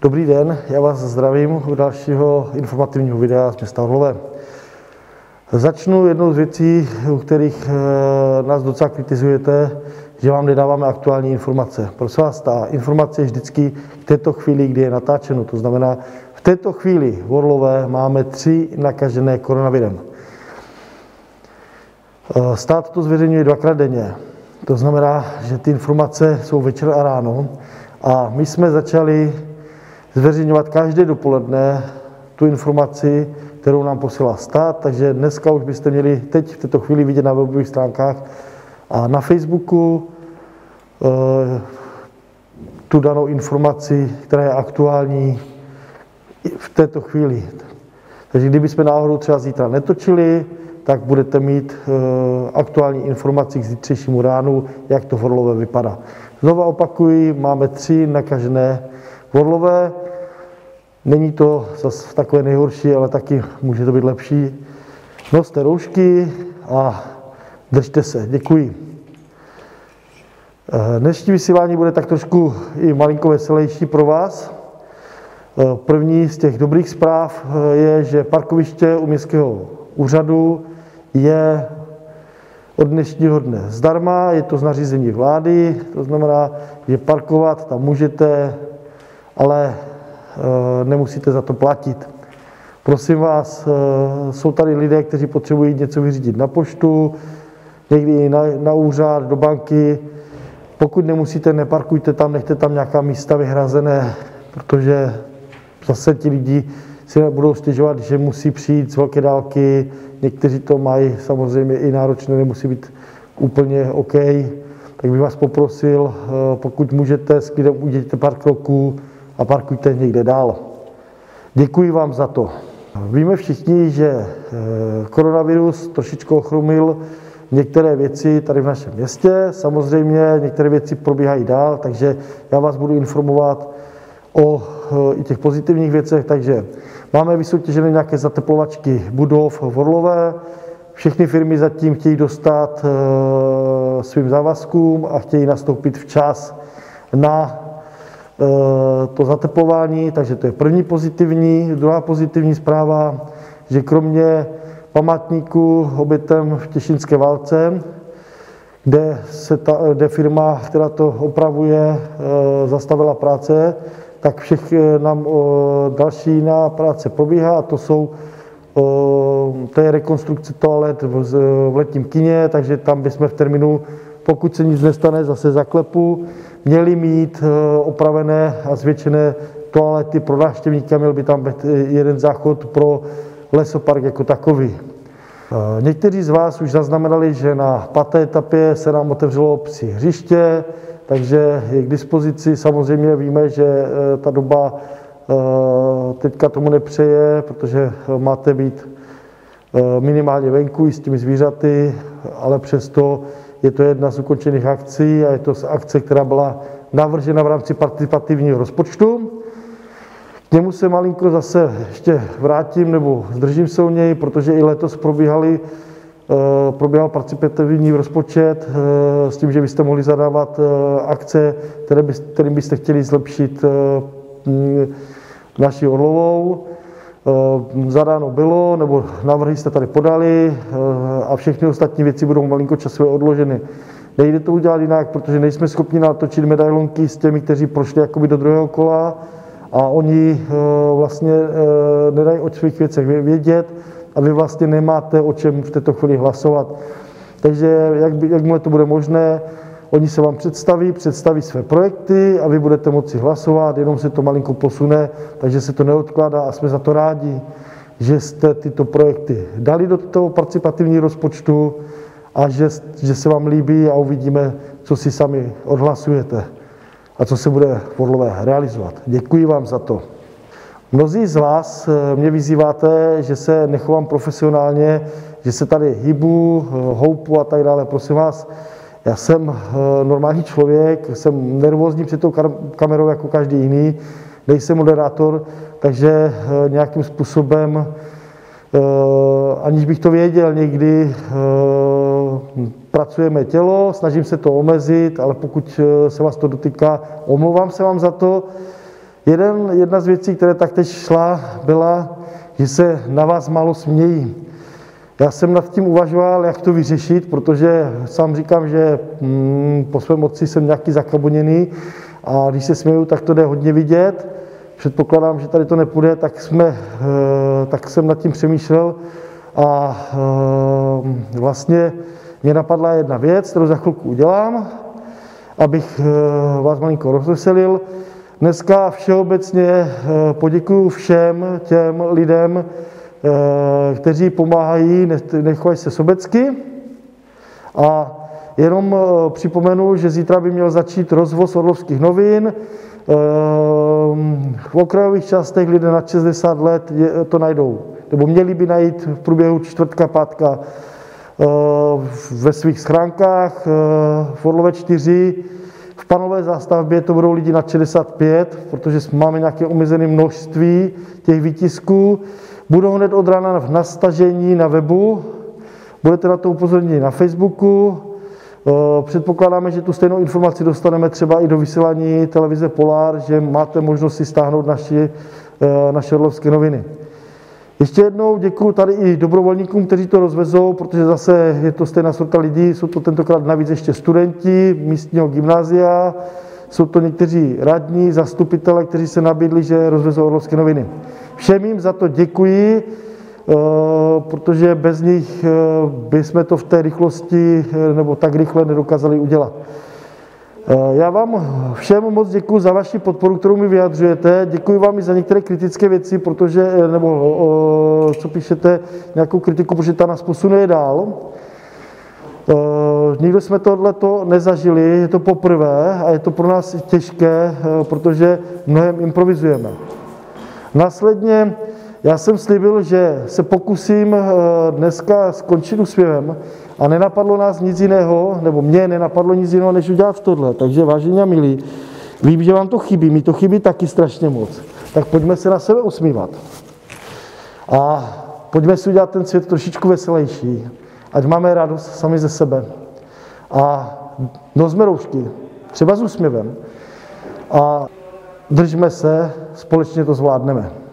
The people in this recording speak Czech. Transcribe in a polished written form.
Dobrý den, já vás zdravím u dalšího informativního videa z města Orlové. Začnu jednou z věcí, u kterých nás docela kritizujete, že vám nedáváme aktuální informace. Prosím vás, ta informace je vždycky v této chvíli, kdy je natáčeno. To znamená, v této chvíli v Orlové máme 3 nakažené koronavirem. Stát to zveřejňuje 2krát denně. To znamená, že ty informace jsou večer a ráno. A my jsme začali zveřejňovat každé dopoledne tu informaci, kterou nám posílá stát, takže dneska už byste měli teď v této chvíli vidět na webových stránkách a na Facebooku tu danou informaci, která je aktuální v této chvíli. Takže kdybychom náhodou třeba zítra netočili, tak budete mít aktuální informaci k zítřejšímu ránu, jak to v Orlové vypadá. Znovu opakuji, máme 3 nakažené v Orlové. Není to zase takové nejhorší, ale taky může to být lepší. Noste roušky a držte se. Děkuji. Dnešní vysílání bude tak trošku i malinko veselější pro vás. První z těch dobrých zpráv je, že parkoviště u městského úřadu je od dnešního dne zdarma, je to z nařízení vlády, to znamená, že parkovat tam můžete, ale nemusíte za to platit. Prosím vás, jsou tady lidé, kteří potřebují něco vyřídit na poštu, někdy i na úřad, do banky. Pokud nemusíte, neparkujte tam, nechte tam nějaká místa vyhrazené, protože zase ti lidi si budou stěžovat, že musí přijít z velké dálky. Někteří to mají samozřejmě i náročné, nemusí být úplně OK. Tak bych vás poprosil, pokud můžete, s klidem udělejte pár kroků a parkujte někde dál. Děkuji vám za to. Víme všichni, že koronavirus trošičku ochromil některé věci tady v našem městě. Samozřejmě některé věci probíhají dál, takže já vás budu informovat o i těch pozitivních věcech. Takže máme vysoutěžené nějaké zateplovačky budov v Orlové. Všechny firmy zatím chtějí dostat svým závazkům a chtějí nastoupit včas na to zateplování, takže to je první pozitivní. Druhá pozitivní zpráva, že kromě památníku obětem v Těšínské válce, kde firma, která to opravuje, zastavila práce, tak nám další jiná práce probíhá a to je rekonstrukce toalet v letním kině, takže tam bychom v termínu, pokud se nic nestane, zase zaklepu, měli mít opravené a zvětšené toalety pro návštěvníky a měl by tam být jeden záchod pro lesopark jako takový. Někteří z vás už zaznamenali, že na 5. etapě se nám otevřelo psí hřiště, takže je k dispozici. Samozřejmě víme, že ta doba teďka tomu nepřeje, protože máte být minimálně venku i s těmi zvířaty, ale přesto je to jedna z ukončených akcí a je to akce, která byla navržena v rámci participativního rozpočtu. K němu se malinko zase ještě vrátím nebo zdržím se u něj, protože i letos probíhal participativní rozpočet s tím, že byste mohli zadávat akce, kterým byste chtěli zlepšit naši Orlovou. Zadáno bylo, nebo návrhy jste tady podali a všechny ostatní věci budou malinko časově odloženy. Nejde to udělat jinak, protože nejsme schopni natočit medailonky s těmi, kteří prošli jakoby do druhého kola a oni vlastně nedají o svých věcech vědět a vy vlastně nemáte o čem v této chvíli hlasovat. Takže jakmile to bude možné, oni se vám představí své projekty a vy budete moci hlasovat, jenom se to malinko posune, takže se to neodkládá a jsme za to rádi, že jste tyto projekty dali do toho participativního rozpočtu a že se vám líbí a uvidíme, co si sami odhlasujete a co se bude v Orlové realizovat. Děkuji vám za to. Mnozí z vás mě vyzýváte, že se nechovám profesionálně, že se tady hýbu, houpu a tak dále. Prosím vás, já jsem normální člověk, jsem nervózní před tou kamerou jako každý jiný, nejsem moderátor, takže nějakým způsobem, aniž bych to věděl někdy, pracujeme tělo, snažím se to omezit, ale pokud se vás to dotýká, omlouvám se vám za to. Jedna z věcí, které tak teď šla, byla, že se na vás málo smějí. Já jsem nad tím uvažoval, jak to vyřešit, protože sám říkám, že po svém otci jsem nějaký zakaboněný a když se směju, tak to jde hodně vidět. Předpokládám, že tady to nepůjde, tak jsem nad tím přemýšlel a vlastně mě napadla jedna věc, kterou za chvilku udělám, abych vás malinko rozveselil. Dneska všeobecně poděkuju všem těm lidem, kteří pomáhají, nechovají se sobecky. A jenom připomenu, že zítra by měl začít rozvoz Orlovských novin. V okrajových částech lidé nad 60 let to najdou, nebo měli by najít v průběhu čtvrtka, pátka ve svých schránkách, v Orlové 4. V panové zástavbě to budou lidi nad 65, protože máme nějaké omezené množství těch výtisků. Budou hned od rána na stažení na webu, budete na to upozorněni na Facebooku. Předpokládáme, že tu stejnou informaci dostaneme třeba i do vysílání televize Polar, že máte možnost si stáhnout naše Orlovské noviny. Ještě jednou děkuji tady i dobrovolníkům, kteří to rozvezou, protože zase je to stejná sorta lidí, jsou to tentokrát navíc ještě studenti místního gymnázia, jsou to někteří radní, zastupitelé, kteří se nabídli, že rozvezou Orlovské noviny. Všem jim za to děkuji, protože bez nich bychom to v té rychlosti nebo tak rychle nedokázali udělat. Já vám všem moc děkuji za vaši podporu, kterou mi vyjadřujete. Děkuji vám i za některé kritické věci, nebo co píšete, nějakou kritiku, protože ta nás posunuje dál. Nikdo jsme tohleto nezažili, je to poprvé a je to pro nás těžké, protože mnohem improvizujeme. Následně já jsem slíbil, že se pokusím dneska skončit úsměvem a nenapadlo nás nic jiného, nebo mě nenapadlo nic jiného, než udělat tohle. Takže vážení a milí, vím, že vám to chybí, mi to chybí taky strašně moc. Tak pojďme se na sebe usmívat. A pojďme si udělat ten svět trošičku veselější, ať máme radost sami ze sebe. A nosme roušky, třeba s úsměvem. A držme se, společně to zvládneme.